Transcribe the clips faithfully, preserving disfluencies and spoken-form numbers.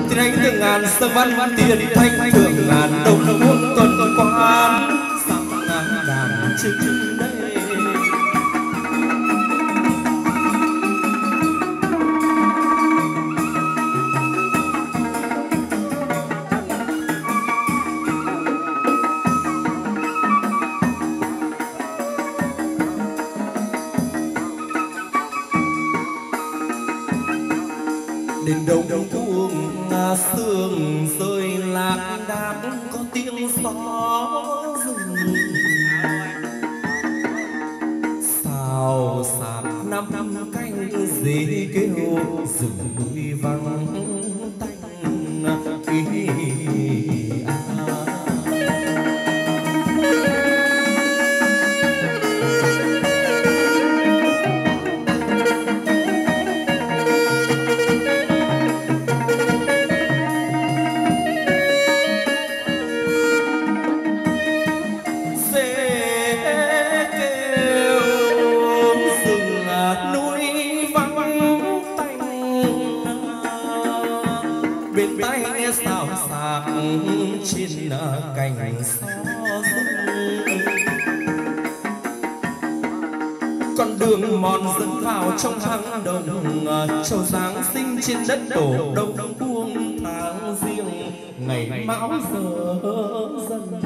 Tiếng từng ngàn sơ văn tiền thanh thượng ngàn đồng muôn tuần quan sang ngàn đàn chừng đây. Đền đông buông sương rơi lạc đác có tiếng gió rừng xào xạc năm năm canh dế kêu rừng núi vắng tanh kỳ trên cành gió rung. Con đường mòn dẫn vào trong hang đồng, trầu Giáng sinh trên đất tổ đông đông buông tháng riêng ngày mão giờ dần.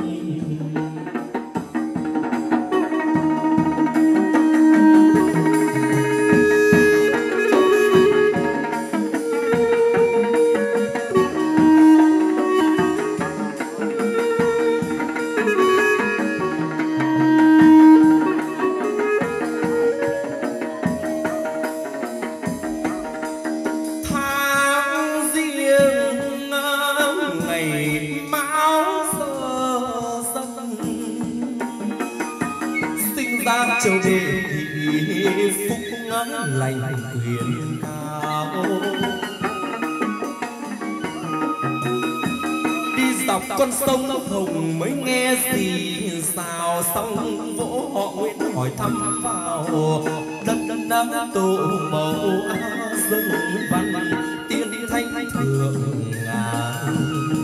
Châu đệ thị phúc lành quyền cao, đi dọc con sông Hồng mới nghe gì xào xong vỗ họ Nguyễn hỏi thăm vào đất đất tổ màu dân văn tiên thanh thượng ngàn.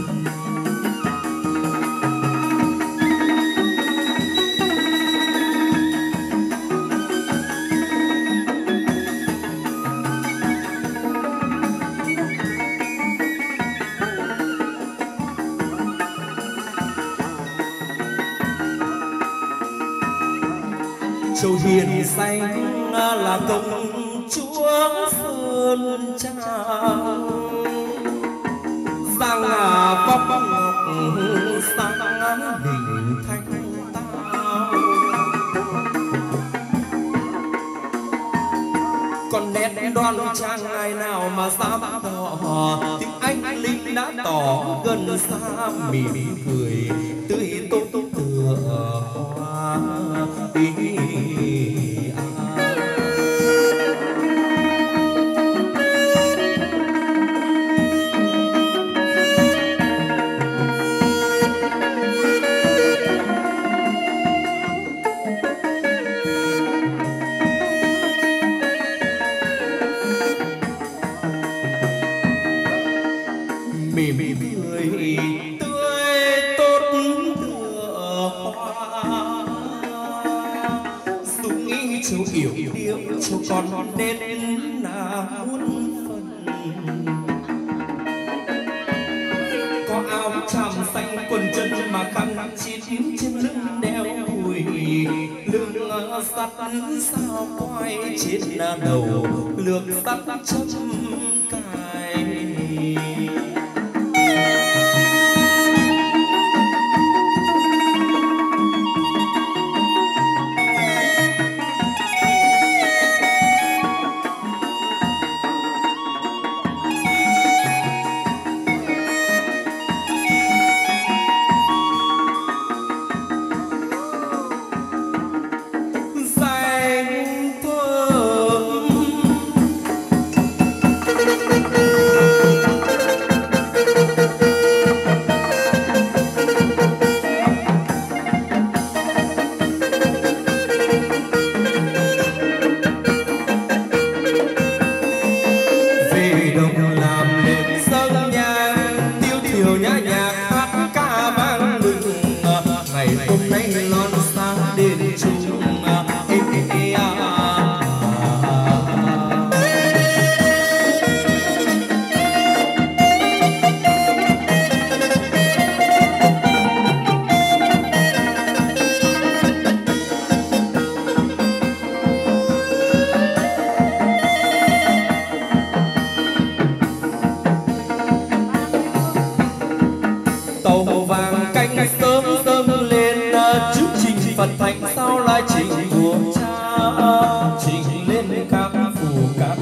Châu hiền xanh là công chúa Sơn Trang, sang ngà vóc ngọc sang đỉnh thanh tao. Còn nét đoan trang ai nào mà dám tỏ, tiếng anh lính đã tỏ gần xa mỉm cười tươi tốt tựa hoa ý. Mỉm cười tươi tốt tựa hoa, dù nghĩ châu yểu điệu châu còn đến là muôn phần. Có áo tràm xanh quần chân mà khăn chít trên lưng đeo hùi, lưng sắt sao quay trên đầu lược sắt chấm cài. Hãy subscribe tàu vàng canh sớm dâng lên chúc trình Phật thành sao lại trình của cha trình lên các phủ các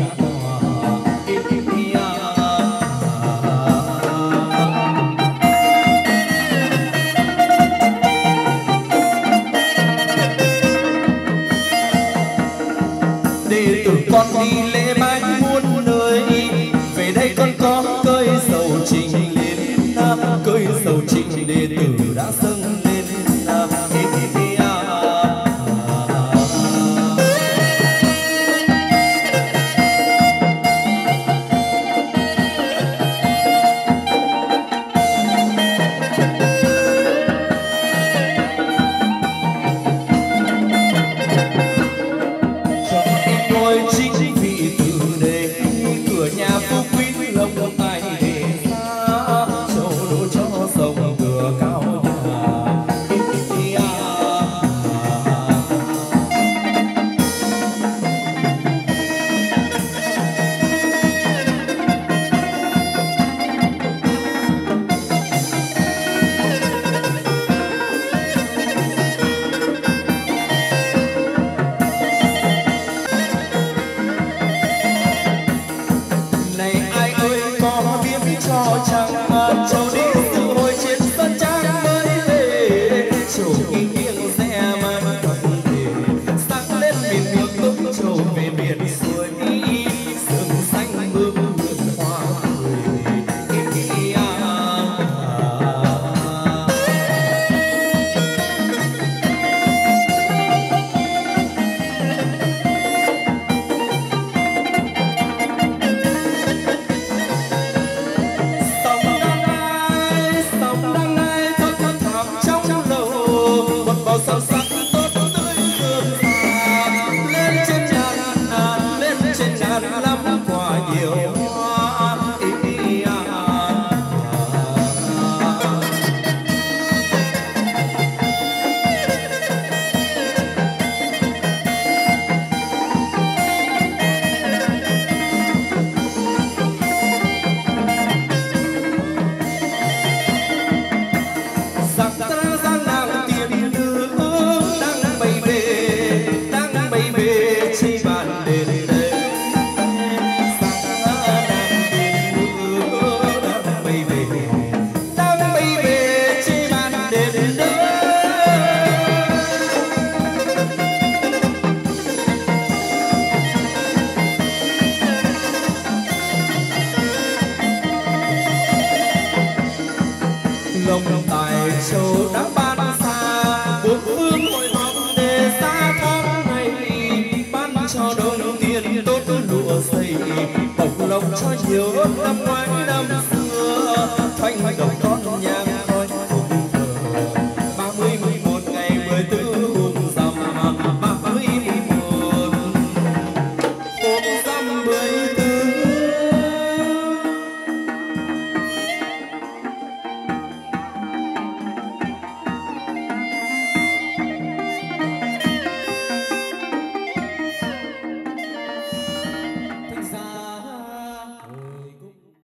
đệ tử con đi lễ bái muôn nơi về đây con có cơi dầu trình lên cơi dầu trình đệ tử đã dâng lên lồng tài châu đã